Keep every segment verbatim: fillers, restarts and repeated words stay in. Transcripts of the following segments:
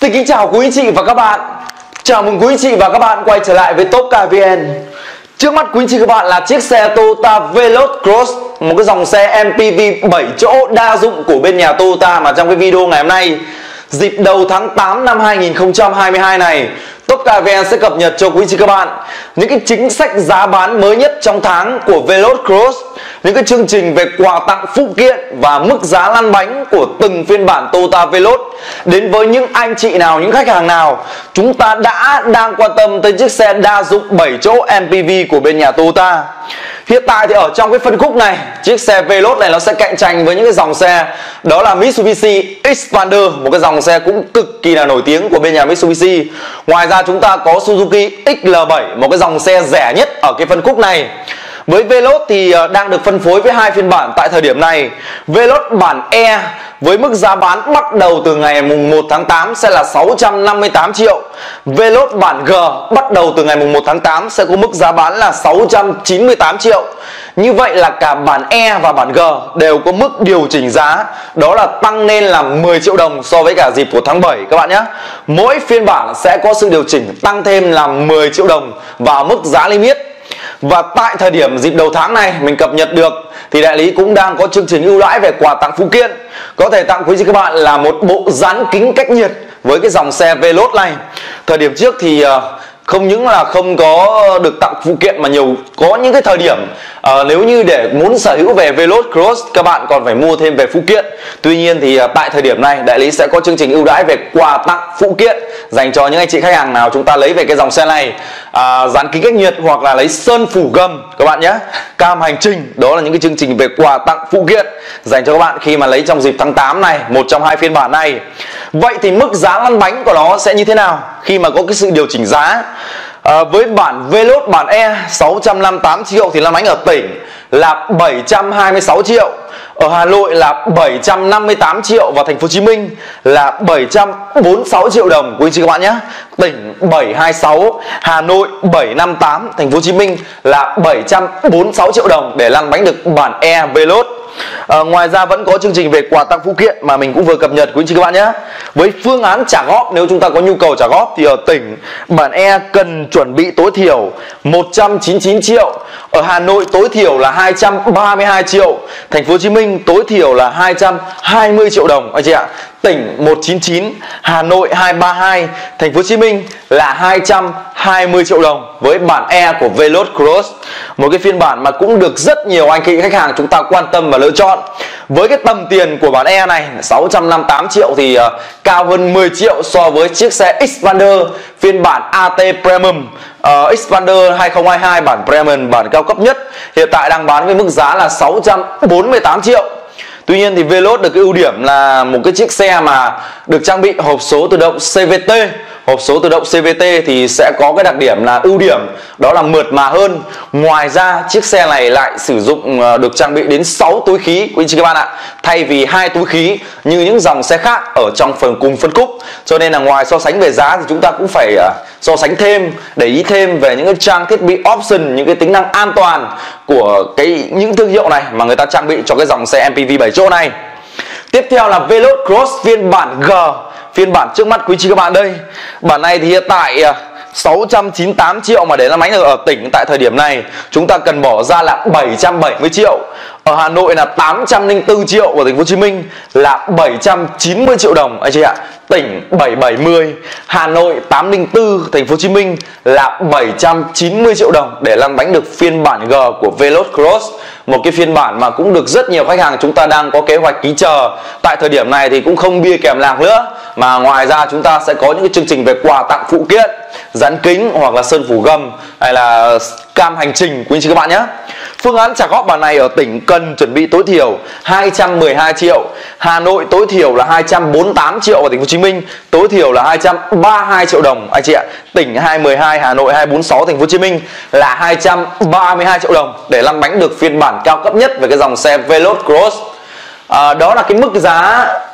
Xin kính chào quý anh chị và các bạn. Chào mừng quý anh chị và các bạn quay trở lại với Top Car vê en. Trước mắt quý anh chị các bạn là chiếc xe Toyota Veloz Cross, một cái dòng xe em pê vê bảy chỗ đa dụng của bên nhà Toyota mà trong cái video ngày hôm nay, dịp đầu tháng tám năm hai nghìn không trăm hai mươi hai này, Top Car vê en sẽ cập nhật cho quý anh chị các bạn những cái chính sách giá bán mới nhất trong tháng của Veloz Cross, những cái chương trình về quà tặng phụ kiện và mức giá lăn bánh của từng phiên bản Toyota Veloz đến với những anh chị nào, những khách hàng nào chúng ta đã đang quan tâm tới chiếc xe đa dụng bảy chỗ em pê vê của bên nhà Toyota. Hiện tại thì ở trong cái phân khúc này, chiếc xe Veloz này nó sẽ cạnh tranh với những cái dòng xe đó là Mitsubishi Xpander, một cái dòng xe cũng cực kỳ là nổi tiếng của bên nhà Mitsubishi. Ngoài ra chúng ta có Suzuki ích lờ bảy, một cái dòng xe rẻ nhất ở cái phân khúc này. Với Veloz thì đang được phân phối với hai phiên bản tại thời điểm này. Veloz bản E với mức giá bán bắt đầu từ ngày mùng một tháng tám sẽ là sáu trăm năm mươi tám triệu. Veloz bản G bắt đầu từ ngày mùng một tháng tám sẽ có mức giá bán là sáu trăm chín mươi tám triệu. Như vậy là cả bản E và bản G đều có mức điều chỉnh giá, đó là tăng lên là mười triệu đồng so với cả dịp của tháng bảy các bạn nhé. Mỗi phiên bản sẽ có sự điều chỉnh tăng thêm là mười triệu đồng vào mức giá niêm yết. Và tại thời điểm dịp đầu tháng này mình cập nhật được thì đại lý cũng đang có chương trình ưu đãi về quà tặng phụ kiện. Có thể tặng quý vị các bạn là một bộ dán kính cách nhiệt với cái dòng xe Veloz này. Thời điểm trước thì không những là không có được tặng phụ kiện mà nhiều có những cái thời điểm uh, nếu như để muốn sở hữu về Veloz Cross các bạn còn phải mua thêm về phụ kiện. Tuy nhiên thì uh, tại thời điểm này đại lý sẽ có chương trình ưu đãi về quà tặng phụ kiện dành cho những anh chị khách hàng nào chúng ta lấy về cái dòng xe này, uh, dán kính cách nhiệt hoặc là lấy sơn phủ gầm các bạn nhé, cam hành trình. Đó là những cái chương trình về quà tặng phụ kiện dành cho các bạn khi mà lấy trong dịp tháng tám này, một trong hai phiên bản này. Vậy thì mức giá lăn bánh của nó sẽ như thế nào khi mà có cái sự điều chỉnh giá? À, với bản Veloz bản E sáu trăm năm mươi tám triệu thì lăn bánh ở tỉnh là bảy trăm hai mươi sáu triệu, ở Hà Nội là bảy trăm năm mươi tám triệu và thành phố Hồ Chí Minh là bảy trăm bốn mươi sáu triệu đồng quý anh chị các bạn nhé. Tỉnh bảy trăm hai mươi sáu, Hà Nội bảy trăm năm mươi tám, thành phố Hồ Chí Minh là bảy trăm bốn mươi sáu triệu đồng để lăn bánh được bản E Veloz. À, ngoài ra vẫn có chương trình về quà tặng phụ kiện mà mình cũng vừa cập nhật quý anh chị các bạn nhé. Với phương án trả góp, nếu chúng ta có nhu cầu trả góp thì ở tỉnh bản E cần chuẩn bị tối thiểu một trăm chín mươi chín triệu, ở Hà Nội tối thiểu là hai trăm ba mươi hai triệu, thành phố Hồ Chí Minh tối thiểu là hai trăm hai mươi triệu đồng anh chị ạ. Tỉnh một trăm chín mươi chín, Hà Nội hai trăm ba mươi hai, thành phố Hồ Chí Minh là hai trăm hai mươi triệu đồng với bản E của Veloz Cross. Một cái phiên bản mà cũng được rất nhiều anh chị khách hàng chúng ta quan tâm và lựa chọn. Với cái tầm tiền của bản E này sáu trăm năm mươi tám triệu thì uh, cao hơn mười triệu so với chiếc xe Xpander phiên bản a tê Premium. uh, Xpander hai không hai hai bản Premium, bản cao cấp nhất, hiện tại đang bán với mức giá là sáu trăm bốn mươi tám triệu. Tuy nhiên thì Veloz được cái ưu điểm là một cái chiếc xe mà được trang bị hộp số tự động xê vê tê. Hộp số tự động xê vê tê thì sẽ có cái đặc điểm là ưu điểm đó là mượt mà hơn. Ngoài ra chiếc xe này lại sử dụng được trang bị đến sáu túi khí quý anh chị các bạn ạ, thay vì hai túi khí như những dòng xe khác ở trong phần cùng phân khúc. Cho nên là ngoài so sánh về giá thì chúng ta cũng phải so sánh thêm, để ý thêm về những cái trang thiết bị option, những cái tính năng an toàn của cái những thương hiệu này mà người ta trang bị cho cái dòng xe em pê vê bảy chỗ này. Tiếp theo là Veloz Cross phiên bản G, phiên bản trước mắt quý chị các bạn đây. Bản này thì hiện tại sáu trăm chín mươi tám triệu mà để lăn bánh được ở tỉnh tại thời điểm này chúng ta cần bỏ ra là bảy trăm bảy mươi triệu. Ở Hà Nội là tám trăm lẻ bốn triệu, của thành phố Hồ Chí Minh là bảy trăm chín mươi triệu đồng anh chị ạ. Tỉnh bảy trăm bảy mươi, Hà Nội tám trăm lẻ bốn, thành phố Hồ Chí Minh là bảy trăm chín mươi triệu đồng để lăn bánh được phiên bản G của Veloz Cross. Một cái phiên bản mà cũng được rất nhiều khách hàng chúng ta đang có kế hoạch ký chờ. Tại thời điểm này thì cũng không bia kèm lạc nữa, mà ngoài ra chúng ta sẽ có những cái chương trình về quà tặng phụ kiện, dán kính hoặc là sơn phủ gầm hay là cam hành trình quý anh chị các bạn nhé. Phương án trả góp bản này ở tỉnh cần chuẩn bị tối thiểu hai trăm mười hai triệu, Hà Nội tối thiểu là hai trăm bốn mươi tám triệu và thành phố Hồ Chí Minh tối thiểu là hai trăm ba mươi hai triệu đồng anh chị ạ. Tỉnh hai trăm mười hai, Hà Nội hai trăm bốn mươi sáu, thành phố Hồ Chí Minh là hai trăm ba mươi hai triệu đồng để lăn bánh được phiên bản cao cấp nhất về cái dòng xe Veloz Cross. À, đó là cái mức giá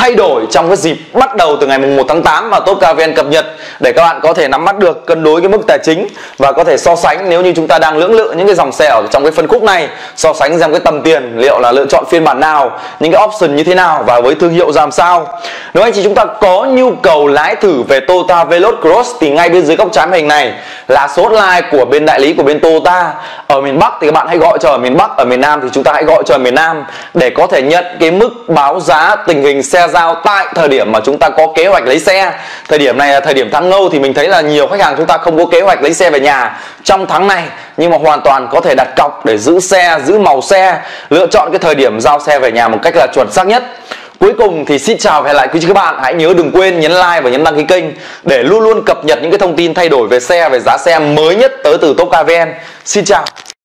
thay đổi trong cái dịp bắt đầu từ ngày mùng một tháng tám mà Top ca vê en cập nhật, để các bạn có thể nắm bắt được cân đối cái mức tài chính và có thể so sánh nếu như chúng ta đang lưỡng lự những cái dòng xe ở trong cái phân khúc này, so sánh xem cái tầm tiền liệu là lựa chọn phiên bản nào, những cái option như thế nào và với thương hiệu làm sao. Nếu anh chị chúng ta có nhu cầu lái thử về Toyota Veloz Cross thì ngay bên dưới góc trái màn hình này là số hotline của bên đại lý của bên Toyota. Ở miền Bắc thì các bạn hãy gọi cho ở miền Bắc, ở miền Nam thì chúng ta hãy gọi cho ở miền Nam để có thể nhận cái mức báo giá tình hình xe giao tại thời điểm mà chúng ta có kế hoạch lấy xe. Thời điểm này là thời điểm tháng Ngâu thì mình thấy là nhiều khách hàng chúng ta không có kế hoạch lấy xe về nhà trong tháng này, nhưng mà hoàn toàn có thể đặt cọc để giữ xe, giữ màu xe, lựa chọn cái thời điểm giao xe về nhà một cách là chuẩn xác nhất. Cuối cùng thì xin chào và hẹn lại quý chị các bạn. Hãy nhớ đừng quên nhấn like và nhấn đăng ký kênh để luôn luôn cập nhật những cái thông tin thay đổi về xe, về giá xe mới nhất tới từ Top ca vê en. Xin chào.